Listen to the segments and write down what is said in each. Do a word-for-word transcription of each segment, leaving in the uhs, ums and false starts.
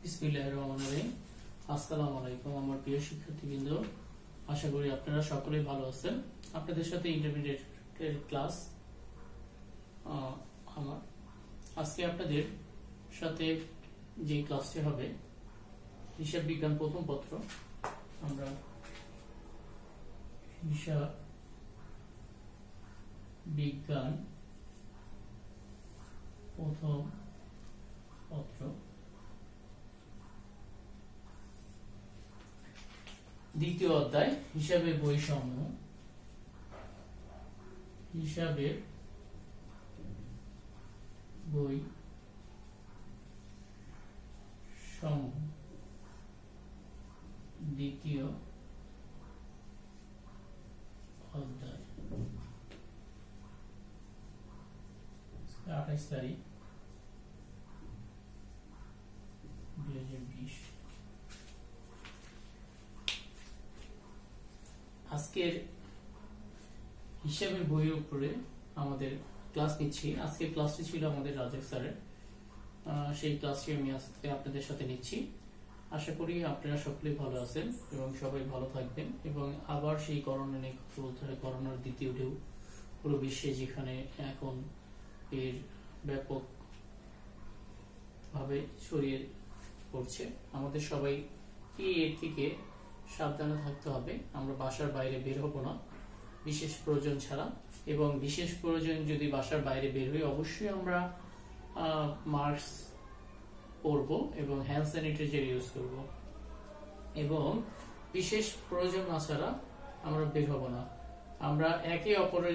বিসমিল্লাহির রহমানির রহিম। আসসালামু আলাইকুম আমার প্রিয় শিক্ষার্থীবৃন্দ, আশা করি আপনারা সকলেই ভালো আছেন। আপনাদের সাথে ইন্টারমিডিয়েটের ক্লাস আমার আজকে আপনাদের সাথে যে ক্লাসটি হবে হিসাব বিজ্ঞান প্রথম পত্র। আমরা হিসাব বিজ্ঞান প্রথম পত্র দ্বিতীয় অধ্যায় হিসাবের বৈষম্য হিসাবের বৈষম্য দ্বিতীয় অধ্যায় আঠাইশ তারিখ দুই হাজার বিশ। আজকের হিসাবের বইয়ের উপরে আমাদের ক্লাস নিচ্ছি। আজকের ক্লাসটি ছিল আমাদের রাজেক স্যারের, সেই ক্লাসটি আমি আজকে আপনাদের সাথে নিচ্ছি। আশা করি আপনারা সকলেই ভালো আছেন এবং সবাই ভালো থাকবেন। এবং আবার সেই করোনা নিয়ে কথা বলতে হয়। করোনার দ্বিতীয় ঢেউ পুরো বিশ্বে যেখানে এখন এর ব্যাপক ভাবে ছড়িয়ে পড়ছে, আমাদের সবাই কি এর থেকে সাবধানে থাকতে হবে। আমরা বাসার বাইরে বের হব না বিশেষ প্রয়োজন ছাড়া, এবং বিশেষ প্রয়োজন যদি বাসার বাইরে বের হই অবশ্যই আমরা মাস্ক পরবো এবং হ্যান্ড স্যানিটাইজার ইউজ করব, এবং বিশেষ প্রয়োজন না ছাড়া আমরা বের হব না। আমরা একে অপরের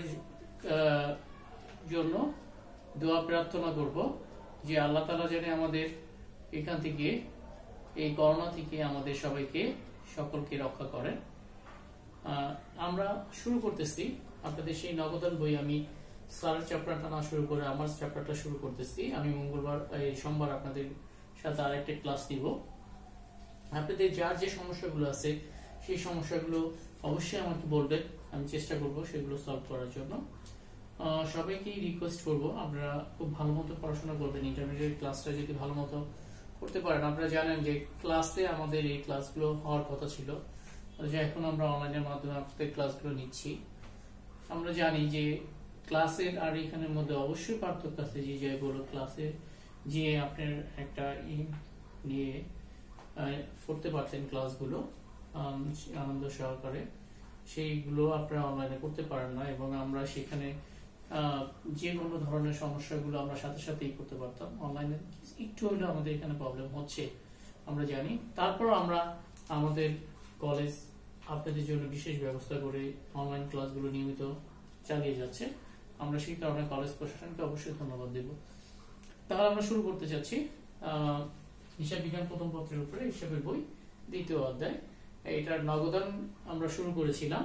জন্য দোয়া প্রার্থনা করব যে আল্লাহ তাআলা যেন আমাদের এখান থেকে, এই করোনা থেকে আমাদের সবাইকে সকলকে রক্ষা করেন। আমরা শুরু করতেছি আপনাদের সেই নগদান বই। আমি স্যারের চ্যাপ্টারটা না শুরু করে আমার চ্যাপ্টারটা শুরু করতেছি। আমি মঙ্গলবার এই সোমবার আপনাদের সাথে আরেকটা ক্লাস নিব। আপনাদের যার যে সমস্যাগুলো আছে সেই সমস্যাগুলো অবশ্যই আমাকে বলবেন, আমি চেষ্টা করব সেগুলো সলভ করার জন্য। সবাইকে রিকোয়েস্ট করব আপনারা খুব ভালো মতো পড়াশোনা করবেন। ইন্টারমিডিয়েট ক্লাসটা যদি ভালো মতো করতে পারেন, আপনারা জানেন যে ক্লাসে আমাদের এই ক্লাসগুলো হওয়ার কথা ছিল, যে এখন আমরা অনলাইনের মাধ্যমে আপনাদের ক্লাসগুলো নিচ্ছি। আমরা জানি যে ক্লাসের আর এখানের মধ্যে অবশ্যই পার্থক্য আছে। যে যেগুলো ক্লাসে যে আপনার একটা নিয়ে করতে পারতেন ক্লাসগুলো আনন্দ সহকারে, সেইগুলো আপনারা অনলাইনে করতে পারেন না। এবং আমরা সেখানে যে কোনো ধরনের সমস্যাগুলো আমরা সাথে সাথেই করতে পারতাম। অনলাইনে একটু হলেও আমাদের এখানে প্রবলেম হচ্ছে আমরা জানি। তারপর আমরা আমাদের কলেজ আপনাদের জন্য বিশেষ ব্যবস্থা করে অনলাইন ক্লাসগুলো নিয়মিত চালিয়ে যাচ্ছে। আমরা সেই কারণে কলেজ প্রশাসনকে অবশ্যই ধন্যবাদ দেব। তাহলে আমরা শুরু করতে চাচ্ছি হিসাব বিজ্ঞান প্রথম পত্রের উপরে হিসাবের বই দ্বিতীয় অধ্যায়। এটার নগদান আমরা শুরু করেছিলাম।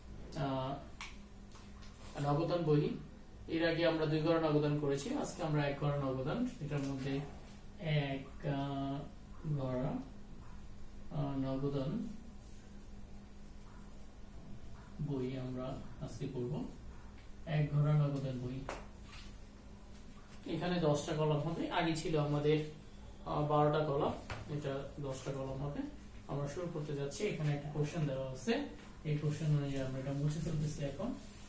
নগদান বই এর আগে আমরা দুই ঘর নগদান করেছি, আজকে আমরা এক ঘর নগদান। এটার মধ্যে এক ঘর নগদান বই আমরা আজকে করব। এক ঘর নগদান বই, এখানে দশটা কলাম হবে। আগে ছিল আমাদের বারোটা কলাম, এটা দশটা কলাম হবে। আমরা শুরু করতে যাচ্ছি। এখানে একটা কোশ্চেন দেওয়া আছে, এই কোশ্চেন অনুযায়ী আমরা এটা মুছে ফেলতেছি। এখন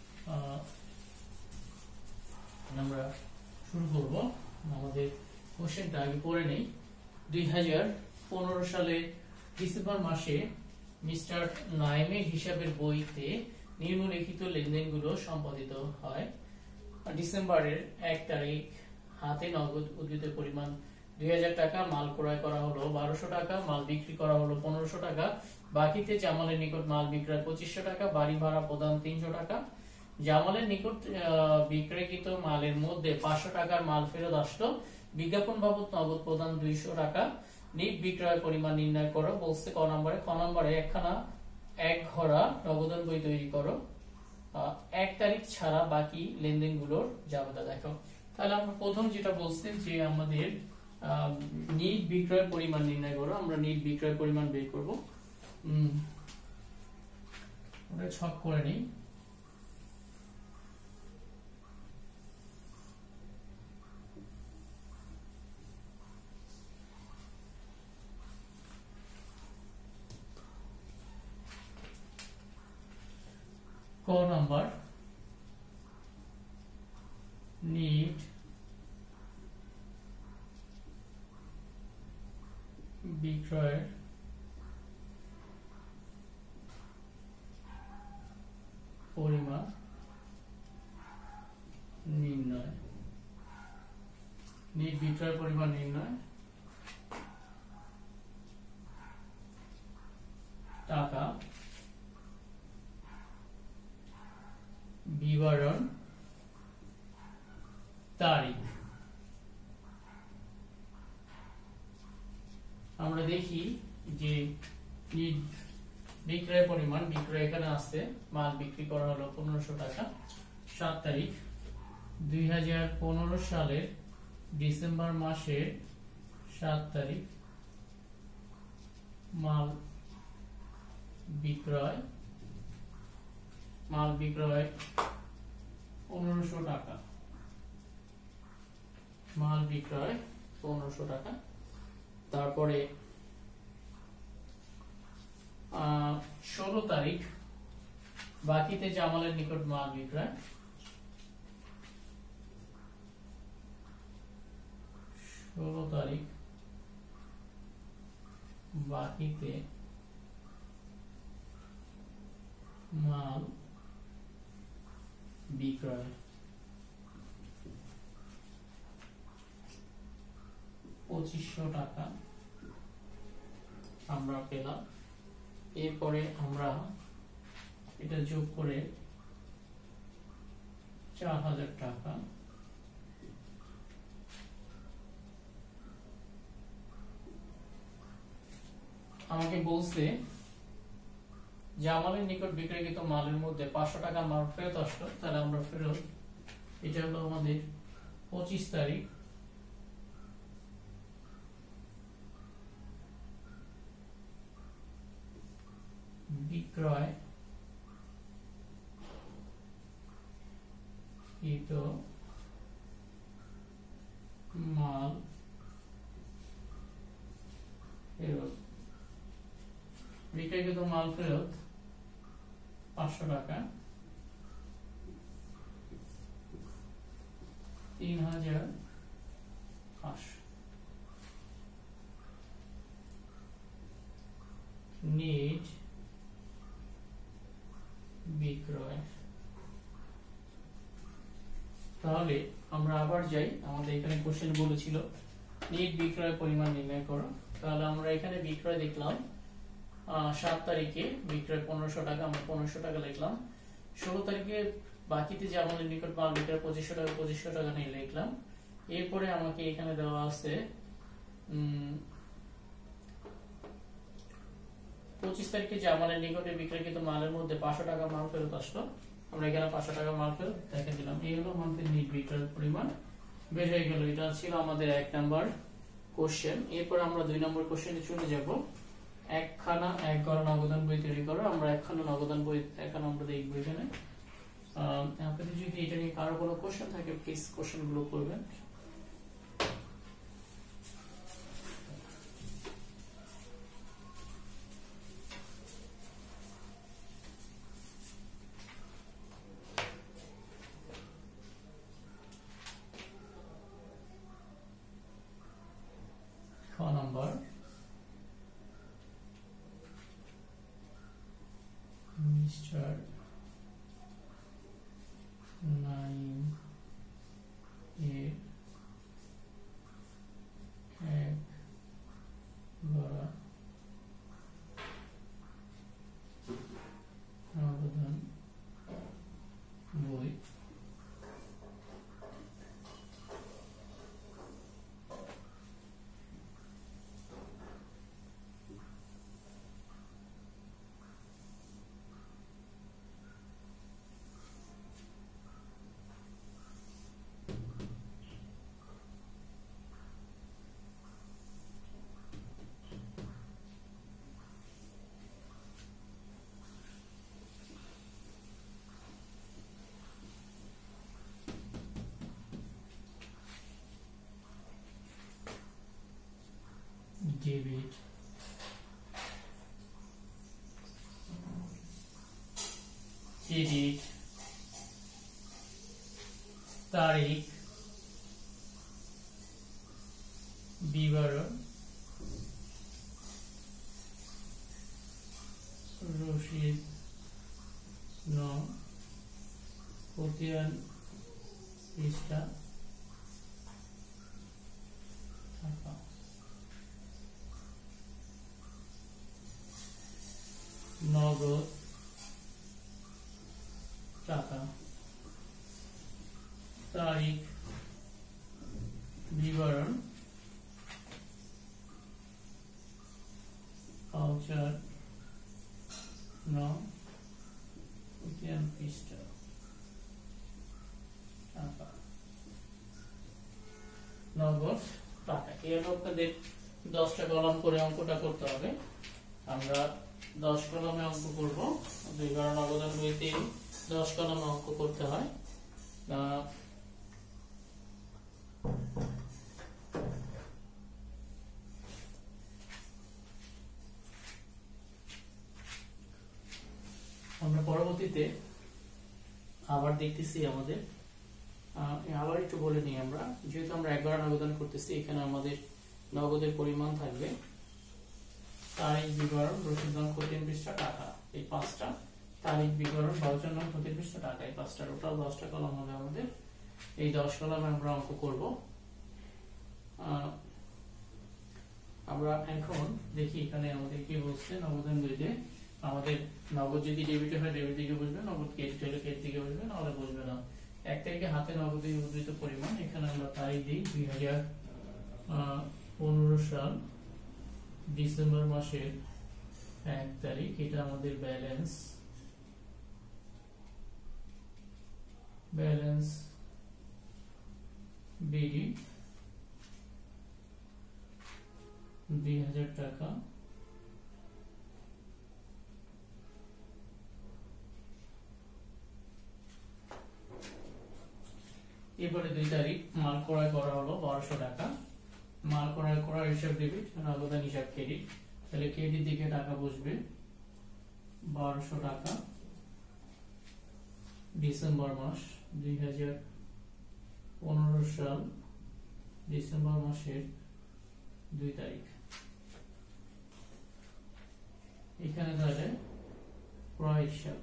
আমরা শুরু করব। আমাদের কোশ্চেনটা আগে পড়ে নেই। দুই হাজার পনেরো সালে ডিসেম্বর মাসে মিস্টার নাইমের হিসাবের বইতে নিম্নলিখিত লেনদেনগুলো সম্পাদিত হয়। ডিসেম্বরের এক তারিখ হাতে নগদ উদ্ধৃত পরিমাণ দুই হাজার টাকা, মাল ক্রয় করা হলো বারোশো টাকা, মাল বিক্রি করা হলো পনেরোশো টাকা, বাকিতে জামালের নিকট মাল বিক্রয় পঁচিশশো টাকা, বাড়ি ভাড়া প্রদান তিনশো টাকা। জামালের নিকট বিক্রয়কৃত মালের মধ্যে পাঁচশো টাকার মাল ফেরত আসলো। বিজ্ঞাপন বাবদ নগদ প্রদান দুইশো টাকা। নিট বিক্রয় পরিমাণ নির্ণয় করো বলছে ক নম্বরে। ক নম্বরে একখানা এক ঘরা নগদান বই তৈরি করো, এক তারিখ ছাড়া বাকি লেনদেনগুলোর জাবেদা দেখো। তাহলে আমরা প্রথম যেটা বলছি যে আমাদের নিট বিক্রয় পরিমাণ নির্ণয় করো। আমরা নিট বিক্রয় পরিমাণ বের করব। আমরা ছক করে নিই। ক নাম্বার নিট বিক্রয়ের পরিমাণ নির্ণয় নিট বিক্রয়ের পরিমাণ নির্ণয় টাকা বিবরণ তারিখ। আমরা দেখি যে নিট বিক্রয় পরিমাণ বিক্রয় এখানে আছে, মাল বিক্রি করা হলো পনেরোশো টাকা, সাত তারিখ দুই হাজার পনেরো সালের ডিসেম্বর মাসের সাত তারিখ মাল বিক্রয় মাল বিক্রয় পনেরোশো টাকা মাল বিক্রয় পনেরোশো টাকা। তারপরে ষোলো তারিখ বাকিতে জামালের নিকট মাল বিক্রয় ষোলো তারিখ বাকিতে মাল বিক্রয় পঁচিশশো টাকা আমরা পেলাম। এরপরে আমরা এটা যোগ করে চার হাজার টাকা আমাকে বলছে জামালের নিকট বিক্রয়কৃত মালের মধ্যে পাঁচশো টাকা মাল ফেরত আসলো, তাহলে আমরা ফেরত এটা হলো আমাদের পঁচিশ তারিখ বিক্রয় কৃত মাল ফেরত বিক্রয়কৃত মাল ফেরত পাঁচশো টাকা তিন হাজার পাঁচশো। নিট বিক্রয়। তাহলে আমরা আবার যাই, আমাদের এখানে কোশ্চেন বলেছিল নিট বিক্রয় পরিমাণ নির্ণয় করো। তাহলে আমরা এখানে বিক্রয় দেখলাম সাত তারিখে বিক্রয় পনেরোশো টাকা, আমরা পনেরোশো টাকা লিখলাম। ষোলো তারিখে বাকিতে যে আমাদের নিকট মাল বিক্রয় পঁচিশশো টাকা পঁচিশশো টাকা নিয়ে লিখলাম। এরপরে আমাকে এখানে দেওয়া আছে উম পঁচিশ তারিখে যে আমাদের নিকটে বিক্রয়কৃত মালের মধ্যে পাঁচশো টাকা মাল ফেরত আসলো, আমরা এখানে পাঁচশো টাকা মাল ফেরত দেখে দিলাম। এই হলো আমাদের নিট বিক্রয়ের পরিমাণ বের হয়ে গেল। এটা ছিল আমাদের এক নাম্বার কোশ্চেন। এরপর আমরা দুই নম্বর কোশ্চেনে চলে যাব। একখানা এক ঘর নগদান বই তৈরি করো। আমরা একখানা নগদান বই এখন আমরা দেখবো এখানে। আহ আপনাদের যদি এটা নিয়ে কারো কোনো কোশ্চেন থাকে প্লিজ কোশ্চেন গুলো করবেন। খ নম্বর মিস্টার নাইম এর এক গড়া নগদান বই ডেবিট ক্রেডিট তারিখ বিবরণ রসিদ নং খতিয়ান পৃষ্ঠা টাকা নগদ টাকা তারিখ বিবরণ ভাউচার নং খতিয়ান পৃষ্ঠা টাকা নগদ টাকা। এই হলো আপনাদের দশটা কলাম করে অঙ্কটা করতে হবে। আমরা দশ কলমে অঙ্ক করব, দুই বার নগদান বইতে দশ কলমে অঙ্ক করতে হয়। আমরা পরবর্তীতে আবার দেখতেছি আমাদের আবার একটু বলে নিই আমরা, যেহেতু আমরা একবার নগদান করতেছি, এখানে আমাদের নগদের পরিমাণ থাকবে তারিখ বিবরণ রসিদ নং খতিয়ান পৃষ্ঠা টাকা, এই পাঁচটা তারিখ বিবরণ ভাউচার নং খতিয়ান পৃষ্ঠা টাকা, এই পাঁচটা টোটাল দশটা কলম হবে আমাদের। এই দশ কলমে আমরা অঙ্ক করব। আমরা এখন দেখি এখানে আমাদের কি বলছে নগদান বইতে। আমাদের নগদ যদি ডেবিট হয় ডেবিট দিকে বুঝবে, নগদ ক্রেডিট হলে ক্রেডিট দিকে বুঝবে, নাহলে বুঝবে না। এক তারিখে হাতে নগদে উদ্ধৃত পরিমাণ, এখানে আমরা তারিখ দিই দুই হাজার পনেরো সাল ডিসেম্বর মাসের এক তারিখ। এটা আমাদের ব্যালেন্স ব্যালেন্স বিডি দুই হাজার টাকা। এরপরে দুই তারিখ মাল ক্রয় করা হলো বারোশো টাকা, মাল ক্রয় করার হিসাব ডেবিট, নগদান হিসাব ক্রেডিট। তাহলে ক্রেডিট দিকে টাকা বসবে বারোশো টাকা ডিসেম্বর মাস দুই হাজার পনেরো সাল ডিসেম্বর মাসের দুই তারিখ। এখানে তাহলে ক্রয় হিসাব।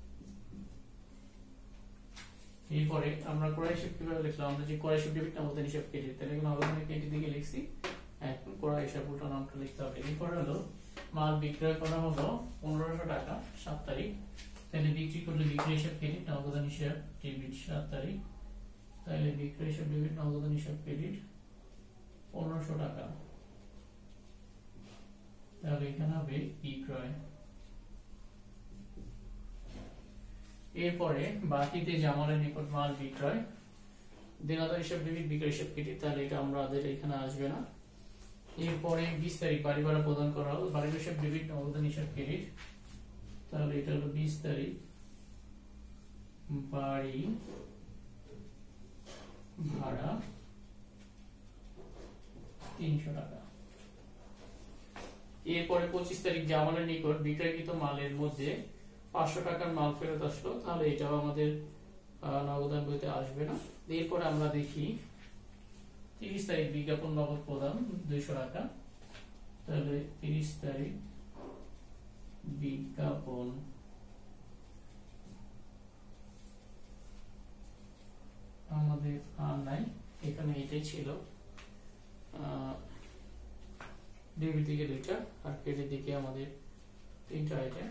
এরপরে আমরা ক্রয় হিসাব কিভাবে লিখলাম, আমরা যে ক্রয় হিসাব ডেবিট নগদান হিসাব ক্রেডিট, তাহলে নগদান ক্রেডিট দিকে লিখছি, এখন ক্রয় হিসাব উল্টো নামটা লিখতে হবে। এরপরে হলো মাল বিক্রয় করা হলো পনেরোশো টাকা সাত তারিখ, তাহলে বিক্রি করলে বিক্রয় হিসাব ক্রেডিট নগদান হিসাব ডেবিট সাত তারিখ, তাহলে বিক্রয় হিসাব ডেবিট নগদান হিসাব ক্রেডিট পনেরোশো টাকা। তাহলে এখানে হবে বিক্রয়। এরপরে বাকিতে জামালের নিকট মাল বিক্রয় দেনাদার হিসাব ডেবিট বিক্রয় হিসাব ক্রেডিট, তাহলে এটা আমাদের এখানে আসবে না। এরপরে বিশ তারিখ বাড়ি ভাড়া প্রদান করা হলো, বাড়ি হিসাব ডেবিট নগদান হিসাব ক্রেডিট, তাহলে এটা হলো বিশ তারিখ বাড়ি ভাড়া তিনশো টাকা। এরপরে পঁচিশ তারিখ জামালের নিকট বিক্রয়কৃত মালের মধ্যে পাঁচশো টাকার মাল ফেরত আসলো, তাহলে এটাও আমাদের নগদান বইতে আসবে না। এরপরে আমরা দেখি তিরিশ তারিখ বিজ্ঞাপন নগদ প্রদান দুইশো টাকা, তাহলে তিরিশ তারিখ বিজ্ঞাপন আমাদের আর নাই, এখানে এটাই ছিল। ডেবিট দিকে দুইটা আর ক্রেডিট দিকে আমাদের তিনটা আইটেম।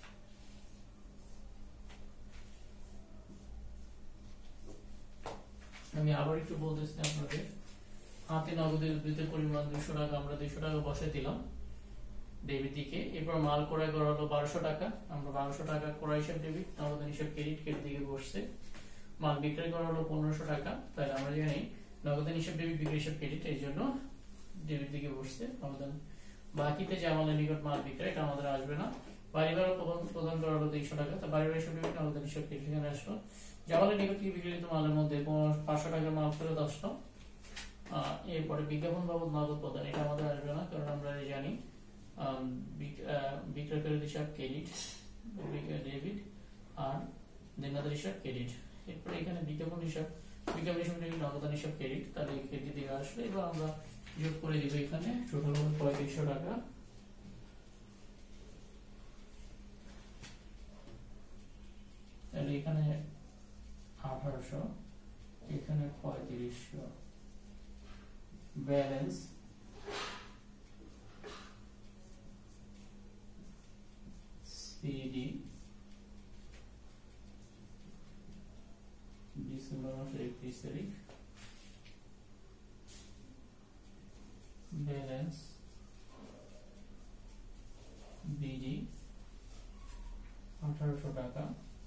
আমি আবার একটু বলতেছি আপনাদের, হাতে নগদের উদ্ধৃত পরিমাণ দুইশো টাকা, আমরা দুইশো টাকা বসাই দিলাম ডেবিট দিকে। এরপর মাল ক্রয় করা হলো বারোশো টাকা, আমরা বারোশো টাকা ক্রয় হিসাব ডেবিট নগদান হিসাব ক্রেডিট, ক্রেডিট দিকে বসছে। মাল বিক্রয় করা হলো পনেরোশো টাকা, তাহলে আমরা জানি নগদান হিসাব ডেবিট বিক্রয় হিসাব ক্রেডিট, এই জন্য ডেবিট দিকে বসছে নগদান। বাকিতে জামালের নিকট মাল বিক্রয়, এটা আমাদের আসবে না। বাড়ি ভাড়া প্রদান করা হলো দুইশো টাকা, তা বাড়ি ভাড়া হিসাব ডেবিট নগদান হিসাব ক্রেডিট এখানে আসলো। জামালের নিকট থেকে বিক্রিত মালের মধ্যে পাঁচশো টাকার মাল ফেরত আসলো। এরপরে বিজ্ঞাপন বাবদ নগদ প্রদান, এটা আমাদের আসবে না, কারণ আমরা জানি বিক্রয়কারী হিসাব ক্রেডিট ডেবিট আর দেনাদার হিসাব ক্রেডিট। এরপরে এখানে বিজ্ঞাপন হিসাব, বিজ্ঞাপন হিসাব নগদান হিসাব ক্রেডিট, তাহলে এই ক্রেডিট দিকে আসলে এবার আমরা যোগ করে দিব এখানে টোটাল হবে পঁয়ত্রিশশো টাকা। তাহলে এখানে আঠারোশো, এখানে পঁয়ত্রিশশো, ব্যালেন্স সিডি ডিসেম্বর মাসের একত্রিশ তারিখ, ব্যালেন্স বিডি আঠারোশো টাকা,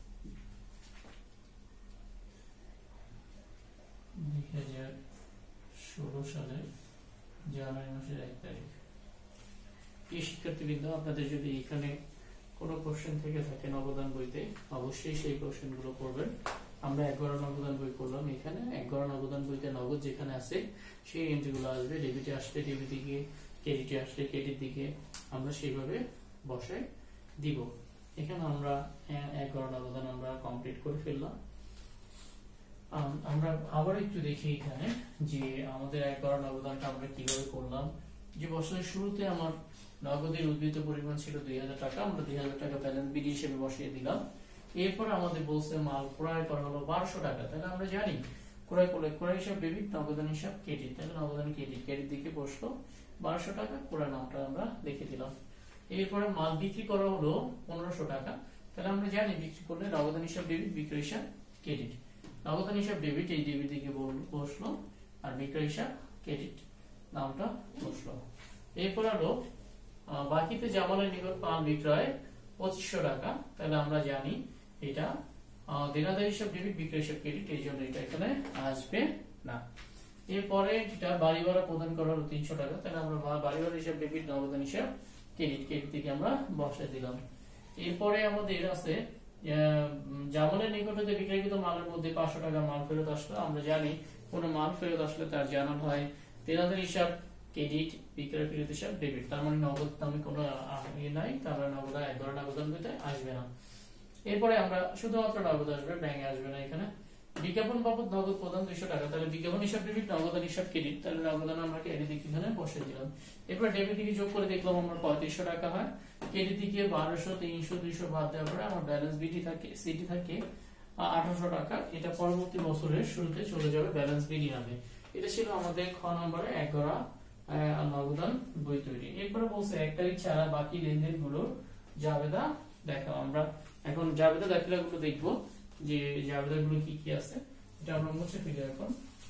দুই হাজার ষোলো সালের জানুয়ারি মাসের এক তারিখ। এই শিক্ষার্থীবৃন্দ, আপনাদের যদি এখানে কোনো কোশ্চেন থেকে থাকে নগদান বইতে, অবশ্যই সেই কোশ্চেন গুলো করবেন। আমরা এক গড়া নগদান বই করলাম, এখানে এক গড়া নগদান বইতে নগদ যেখানে আছে সেই এন্ট্রি গুলো আসবে, ডেবিটে আসলে ডেবিট দিকে, ক্রেডিটে আসলে ক্রেডিট দিকে আমরা সেইভাবে বসায় দিব। এখানে আমরা এক গড়া নগদান আমরা কমপ্লিট করে ফেললাম। আমরা আবার একটু দেখি এখানে যে আমাদের এক গড়া নগদানটা আমরা কিভাবে করলাম। যে বছরের শুরুতে আমার নগদের উদ্বৃত্ত পরিমাণ ছিল দুই হাজার টাকা, আমরা দুই হাজার টাকা ব্যালেন্স বিডি হিসেবে বসিয়ে দিলাম। এরপর আমাদের বলছে মাল ক্রয় করা হলো বারোশো টাকা, তাহলে আমরা জানি ক্রয় করলে ক্রয় হিসাব ডেবিট, নগদান হিসাব ক্রেডিট, তাহলে নগদান ক্রেডিট, ক্রেডিট দিকে বসলো বারোশো টাকা, ক্রয় নামটা আমরা লিখে দিলাম। এরপরে মাল বিক্রি করা হলো পনেরোশো টাকা, তাহলে আমরা জানি বিক্রি করলে নগদান হিসাব ডেবিট, বিক্রয় হিসাব ক্রেডিট, নগদান হিসাব ডেবিট, এই ডেবিট দিকে বসলো, আর বিক্রয় হিসাব ক্রেডিট নামটা বসলো। এরপর হলো বাকিতে জামালের নিকট মাল বিক্রয় পঁচিশশো টাকা, তাহলে আমরা জানি এটা দেনাদার হিসাব ডেবিট, বিক্রয় হিসাব ক্রেডিট, এই জন্য এটা এখানে আসবে না। এরপরে এটা বাড়ি ভাড়া প্রদান করা হলো তিনশো টাকা, তাহলে আমরা বাড়ি ভাড়া হিসাব ডেবিট, নগদান হিসাব ক্রেডিট, ক্রেডিট থেকে আমরা বসে দিলাম। এরপরে আমাদের আছে জামালের নিকট হতে বিক্রয়কৃত মালের মধ্যে পাঁচশো টাকা মাল ফেরত আসলো, আমরা জানি কোন মাল ফেরত আসলে তার জানান হয় দেনাদার হিসাব ক্রেডিট, বিক্রয় ফেরত হিসাব ডেবিট, তার মানে নগদ নামে কোনো ইয়ে নাই, তারপরে নগদ এক গড়া নগদান বইতে আসবে না। এরপরে আমরা শুধুমাত্র নগদ আসবে, ব্যাংকে আসবে না। এখানে বিজ্ঞাপন বাবদ নগদ প্রদান দুইশো টাকা, তাহলে বিজ্ঞাপন হিসাব ডেবিট, নগদান হিসাব ক্রেডিট, তাহলে নগদান আমরা ক্রেডিট দিকে এখানে বসে দিলাম। এরপর ডেবিট দিকে যোগ করে দেখলাম আমরা পঁয়ত্রিশশো টাকা হয়, ক্রেডিট দিকে বারোশো, তিনশো, দুইশো বাদ দেওয়ার পরে আমার ব্যালেন্স বিডি থাকে, সিডি থাকে আঠারোশো টাকা, এটা পরবর্তী বছরের শুরুতে চলে যাবে ব্যালেন্স বিডি নামে। এটা ছিল আমাদের খ নম্বরে এক গড়া নগদান বই তৈরি। এরপরে বলছে এক তারিখ ছাড়া বাকি লেনদেন গুলোর জাবেদা দেখাও। আমরা এখন জাবেদা দাখিলা গুলো দেখবো যে জাবেদা গুলো কি কি আছে, এটা আমরা মুছে ফেলি এখন।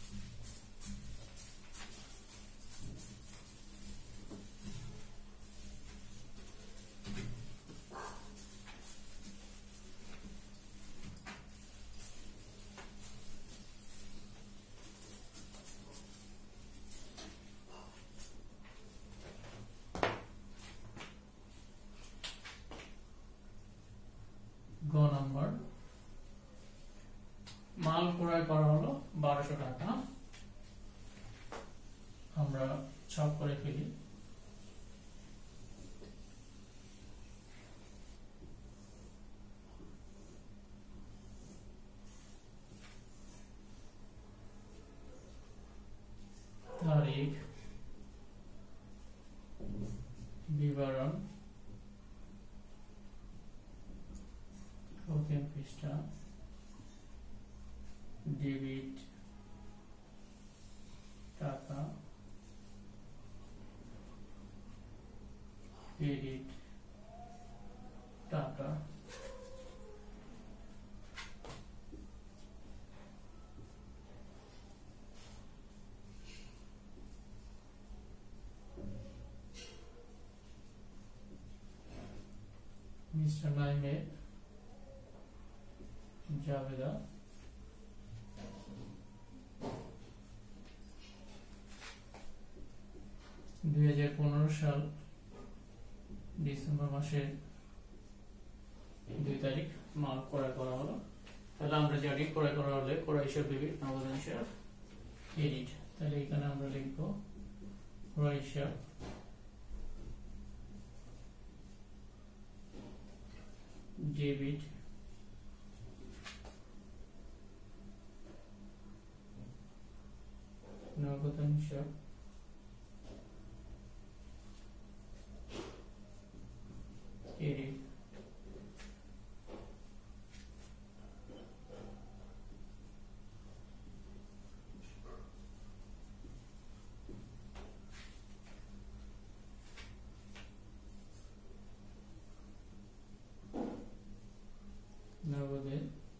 গ নম্বর, মাল ক্রয় করা হলো বারোশো টাকা, আমরা ছক করে ফেলি। তারিখ, বিবরণ, প্রথম পৃষ্ঠা, ডেবিট টাকা, ক্রেডিট টাকা, মিস্টার নাইমের জাবেদা, দুই হাজার পনেরো সাল ডিসেম্বর মাসের দুই তারিখ মাল ক্রয় করা হলো, তাহলে আমরা জানি ক্রয় করা হলে ক্রয় হিসাব ডেবিট, নগদান হিসাব ক্রেডিট, তাহলে এখানে আমরা লিখবো ক্রয় হিসাব ডেবিট, নগদান হিসাব ক্রেডিট। নগদে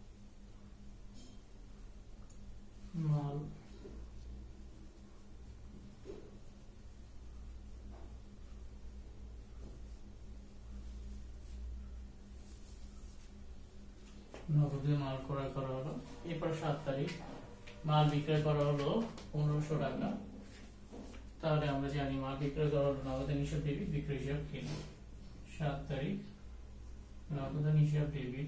মাল নগদে মাল ক্রয় করা হলো। এরপর সাত তারিখ মাল বিক্রয় করা হলো পনেরোশো টাকা। তাহলে আমরা জানি মাল বিক্রয় করা হলো নগদান হিসাব ডেবিট, বিক্রয় হিসাব ক্রেডিট। সাত তারিখ নগদান হিসাব ডেবিট,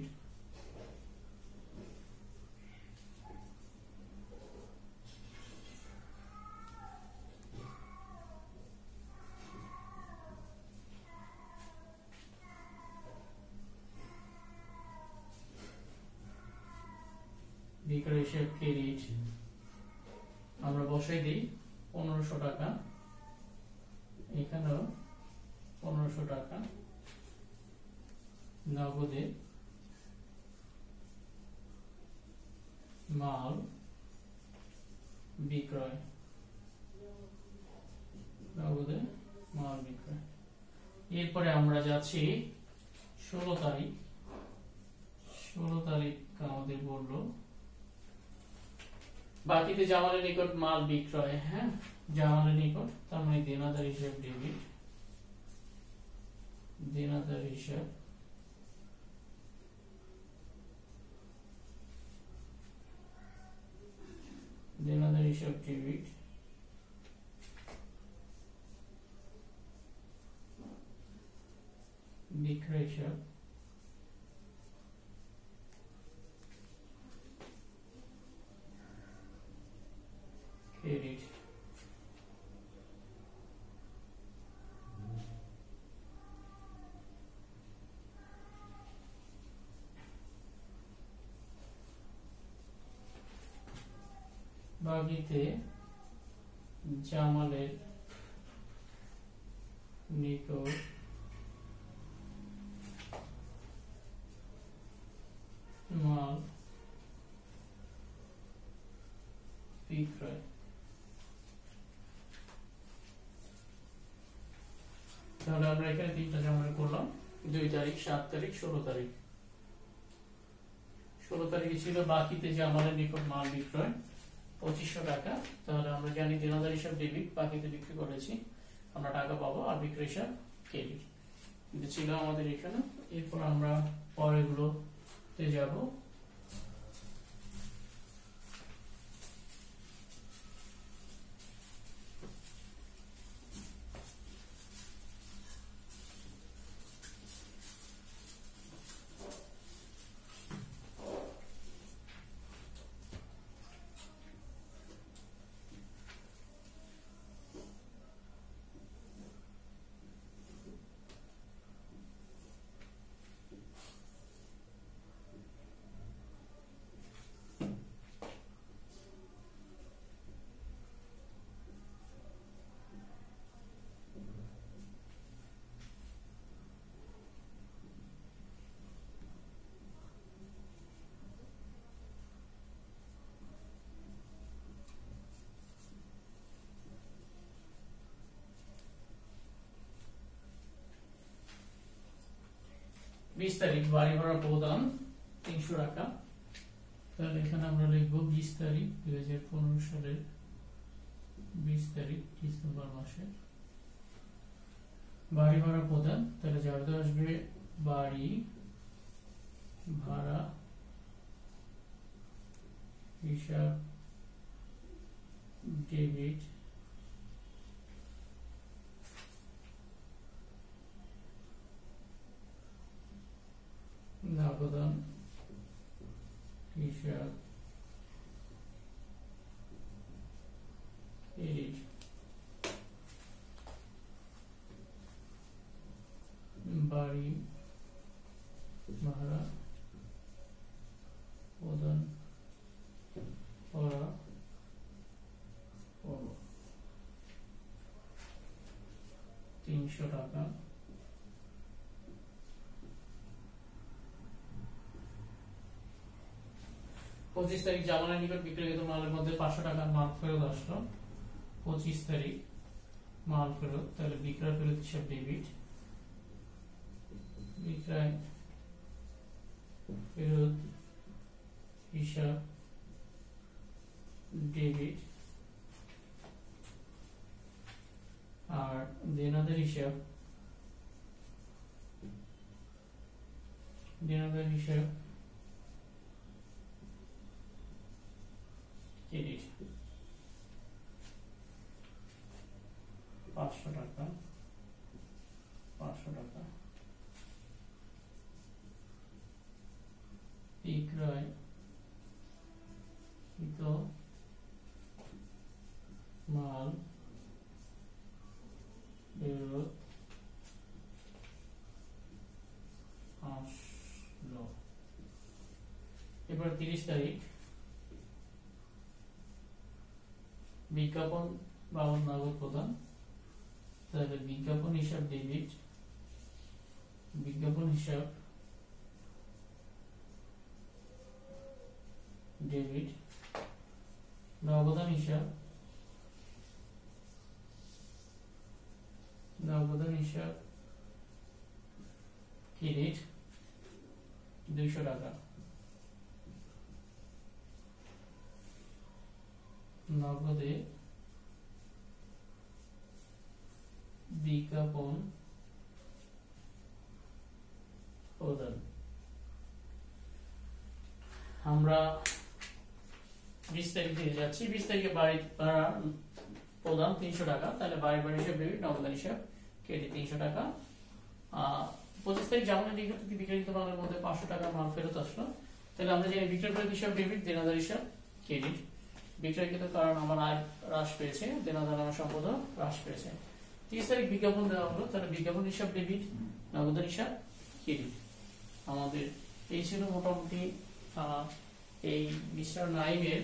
বিক্রয় হিসাব ক্রেডিট। আমরা বসাই দিই পনেরোশো টাকা, এখানেও পনেরোশো টাকা। নগদে মাল বিক্রয়, নগদে মাল বিক্রয়। এরপরে আমরা যাচ্ছি ষোলো তারিখ। ষোলো তারিখ আমাদের বললো বাকিতে জামালের নিকট মাল বিক্রয়। হ্যাঁ, জামালের নিকট, তার মানে দেনাদার হিসাব ডেবিট, দেনাদার হিসাব দেনাদার হিসাব ডেবিট, বিক্রয় হিসাব ক্রেডিট। বাকিতে জামালের নিকট মাল বিক্রয়। তাহলে আমরা এখানে তিনটা জমা করলাম, দুই তারিখ, সাত তারিখ, ষোলো তারিখ। ষোলো তারিখে ছিল বাকিতে জামালের নিকট মাল বিক্রয় পঁচিশশো টাকা। তাহলে আমরা জানি দেনাদার হিসাব ডেবিট, বাকিতে বিক্রি করেছি, আমরা টাকা পাবো, আর বিক্রয় হিসাব ক্রেডিট। কিন্তু ছিল আমাদের এখানে। এরপর আমরা পরেরগুলোতে যাব। বিশ তারিখ বাড়ি ভাড়া প্রদান তিনশো টাকা। তাহলে এখানে আমরা লিখবো বিশ তারিখ দুই হাজার পনেরো সালের বিশ তারিখ ডিসেম্বর মাসের বাড়ি ভাড়া প্রদান। তাহলে যাবে আসবে বাড়ি ভাড়া হিসাব ডেবিট, নগদান হিসাব ক্রেডিট। বাড়ি ভাড়া প্রদান করা হলো। তিনশো টাকা, পঁচিশ তারিখ জামানের নিকট বিক্রয়কৃত মালের মধ্যে পাঁচশো টাকার মাল ফেরত আসলো, পঁচিশ তারিখ মাল ফেরত, তাহলে বিক্রয় ফেরত হিসাব ডেবিট, বিক্রয় ফেরত হিসাব ডেবিট, আর দেনাদার হিসাব দেনাদার হিসাব ক্রেডিট, পাঁচশো টাকা পাঁচশো টাকা বিক্রয় কৃত মাল ফেরত আসলো। এবার তিরিশ তারিখ বিজ্ঞাপন বা নগদ প্রদান, তাহলে বিজ্ঞাপন হিসাব ডেবিট, বিজ্ঞাপন হিসাব ডেবিট, নগদান হিসাব নগদান হিসাব ক্রেডিট দুইশো টাকা, নগদে বিজ্ঞাপন প্রদান। আমরা বিশ তারিখ দিয়ে যাচ্ছি, বিশ তারিখে বাড়ি ভাড়া প্রদান তিনশো টাকা, তাহলে বাড়ি বাড়ি হিসাব ডেবিট, নগদান হিসাব ক্রেডিট তিনশো টাকা। পঁচিশ তারিখ জামানের নিকট বিক্রয়কৃত মালের মধ্যে পাঁচশো টাকা মাল ফেরত আসলো, তাহলে আমরা জানি বিক্রয় ফেরত হিসাব ডেবিট, দেনাদার হিসাব ক্রেডিট, বিক্রয়কৃত কারণ আমার আয় হ্রাস পেয়েছে, দেনাদার আমার সম্পদ হ্রাস পেয়েছে। তিরিশ তারিখ বিজ্ঞাপন দেওয়া হলো, তাহলে বিজ্ঞাপন হিসাব ডেবিট, নগদান হিসাব ক্রেডিট। আমাদের এই ছিল মোটামুটি এই মিস্টার নাইমের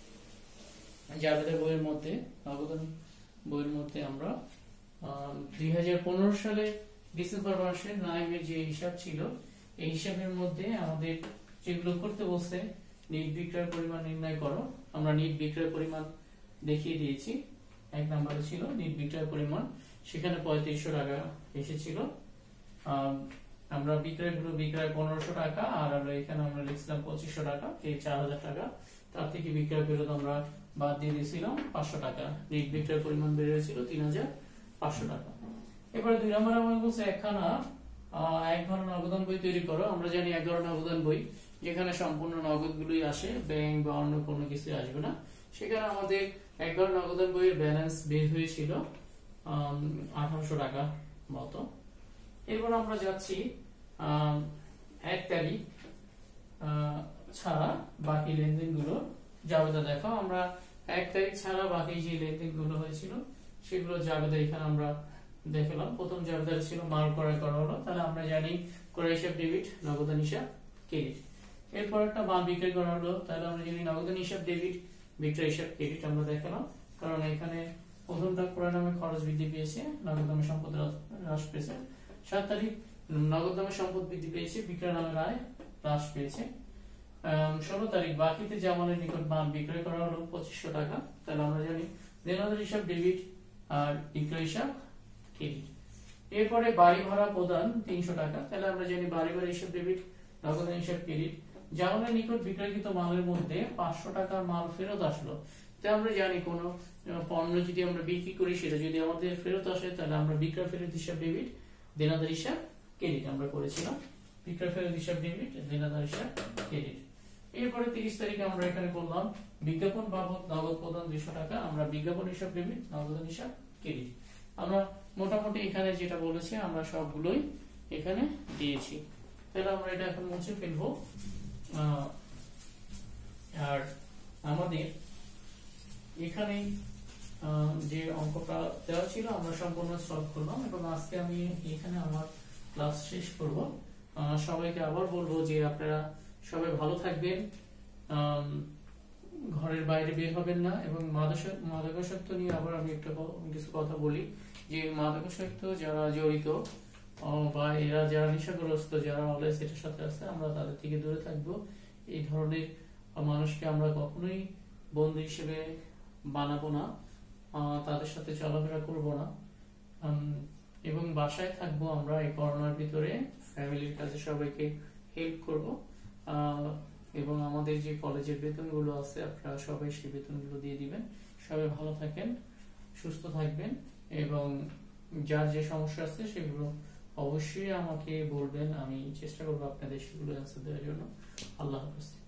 জাবেদা বইয়ের মধ্যে, নগদান বইয়ের মধ্যে আমরা দুই হাজার পনেরো সালে ডিসেম্বর মাসে নাইমের যে হিসাব ছিল, এই হিসাবের মধ্যে আমাদের যেগুলো করতে বলছে, নিট বিক্রয় পরিমাণ নির্ণয় করো, আমরা নিট বিক্রয় পরিমাণ দেখিয়ে দিয়েছি। এক নম্বরে ছিল নিট বিক্রয় পরিমাণ, সেখানে পঁয়ত্রিশশো টাকা এসেছিল। আমরা বিক্রয় গুলো বিক্রয় পনেরোশো টাকা, আর এখানে আমরা লিখছিলাম পঁচিশশো টাকা, এই চার হাজার টাকা, তার থেকে বিক্রয় ফেরত আমরা বাদ দিয়ে দিয়েছিলাম পাঁচশো টাকা, নিট বিক্রয় পরিমাণ বেড়ে হয়েছিল তিন হাজার পাঁচশো টাকা। এবারে দুই নম্বরে আমরা বলছি একখানা এক ধরনের নগদান বই তৈরি করো। আমরা জানি এক ধরনের নগদান বই যেখানে সম্পূর্ণ নগদ গুলোই আসে, ব্যাংক বা অন্য কোনো কিছু আসবে না, সেখানে আমাদের এক ধরনের নগদান বইয়ের ব্যালেন্স বের হয়েছিল আঠারোশো টাকা মতো। এরপর আমরা যাচ্ছি এক তারিখ ছাড়া বাকি লেনদেন গুলো জাবেদা দেখো। আমরা এক তারিখ ছাড়া বাকি যে লেনদেন গুলো হয়েছিল সেগুলো জাবেদা এখানে আমরা দেখলাম। প্রথম জাবেদা ছিল মাল ক্রয় করা হলো, তাহলে আমরা জানি ক্রয় হিসাব ডেবিট, নগদান হিসাব ক্রেডিট। এরপর একটা মাল বিক্রয় করা হলো, তাহলে আমরা জানি নগদান হিসাব ডেবিট, বিক্রয় হিসাব ক্রেডিট আমরা দেখালাম, কারণ এখানে প্রথমটা ক্রয় নামে খরচ বৃদ্ধি পেয়েছে, নগদ দামে সম্পদ হ্রাস পেয়েছে। সাত তারিখ নগদ দামে সম্পদ বৃদ্ধি পেয়েছে, বিক্রয় নামের আয় হ্রাস পেয়েছে। ষোলো তারিখ বাকিতে জামানের নিকট মাল বিক্রয় করা হলো পঁচিশশো টাকা, তাহলে আমরা জানি দেনাদার হিসাব ডেবিট আর বিক্রয় হিসাব ক্রেডিট। এরপরে বাড়ি ভাড়া প্রদান তিনশো টাকা, তাহলে আমরা জানি বাড়ি ভাড়া হিসাব ডেবিট, নগদ হিসাব ক্রেডিট। জামানের নিকট বিক্রয়কৃত মালের মধ্যে পাঁচশো টাকার মাল ফেরত আসলো, তাই আমরা জানি কোন পণ্য যদি আমরা বিক্রি করি সেটা যদি আমাদের ফেরত আসে, তাহলে আমরা বিক্রয় ফেরত হিসাব ডেবিট, দেনাদার হিসাব ক্রেডিট আমরা করেছিলাম। বিক্রয় ফেরত হিসাব ডেবিট, দেনাদার হিসাব ক্রেডিট। এরপরে তিরিশ তারিখে আমরা এখানে করলাম বিজ্ঞাপন বাবদ নগদ প্রদান দুইশো টাকা, আমরা বিজ্ঞাপন হিসাব ডেবিট, নগদ হিসাব ক্রেডিট। আমরা মোটামুটি এখানে যেটা বলেছি আমরা সবগুলোই এখানে দিয়েছি। তাহলে আমরা এটা এখন মুছে ফেলবো। আর আমাদের এখানে যে অঙ্কটা দেওয়া ছিল আমরা সম্পূর্ণ সলভ করলাম, এবং আজকে আমি এখানে আমার ক্লাস শেষ করব। সবাইকে আবার বলবো যে আপনারা সবাই ভালো থাকবেন, ঘরের বাইরে বের হবেন না। এবং মাদক- মাদকাসক্ত নিয়ে আবার আমি একটা ক- কিছু কথা বলি, যে মাদকাসক্ত যারা জড়িত আহ, বা এরা যারা নেশাগ্রস্ত, যারা অলওয়েজ এটার সাথে আছে, আমরা তাদের থেকে দূরে থাকবো। এই ধরনের মানুষকে আমরা কখনোই বন্ধু হিসেবে বানাবো না, আহ, তাদের সাথে চলাফেরা করব না। উম, এবং বাসায় থাকবো আমরা এই করোনার ভিতরে, ফ্যামিলির কাছে সবাইকে হেল্প করব। আহ, এবং আমাদের যে কলেজের বেতনগুলো আছে আপনারা সবাই সেই বেতনগুলো দিয়ে দিবেন। সবাই ভালো থাকেন, সুস্থ থাকবেন, এবং যার যে সমস্যা আছে সেগুলো অবশ্যই আমাকে বলবেন, আমি চেষ্টা করবো আপনাদের সেগুলো অ্যান্সার দেওয়ার জন্য। আল্লাহ হাফেজ।